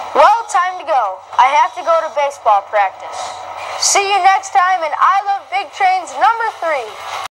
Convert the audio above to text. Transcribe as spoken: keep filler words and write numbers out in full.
Well, time to go. I have to go to baseball practice. See you next time in I Love Big Trains number three.